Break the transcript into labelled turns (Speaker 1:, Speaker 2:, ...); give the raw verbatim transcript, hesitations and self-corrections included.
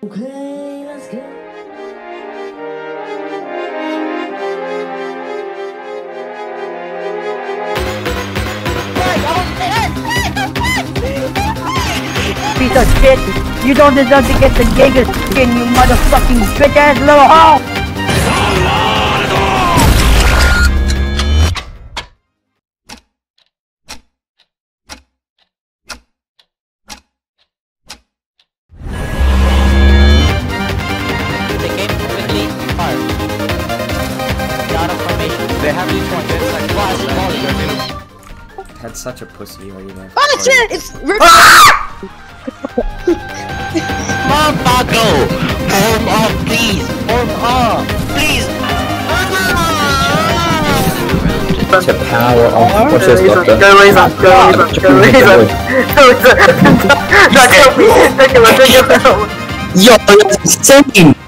Speaker 1: Okay, let's go.
Speaker 2: Piece of shit! You don't deserve to get the Jaeger skin, you motherfucking bitch ass little hoe!
Speaker 3: They came quickly, hard. Out of formation. They have each one. It's like class
Speaker 4: Had such a pussy are you there?
Speaker 5: Oh shit! It's
Speaker 3: Motherfucker! Form up, please! Form up! Please!
Speaker 4: Such a power off. Watch this, doctor.
Speaker 6: Go raise up, go raise up, go raise up, go raise up. That killed me, that killed me, that killed me.
Speaker 4: Yo, that's insane!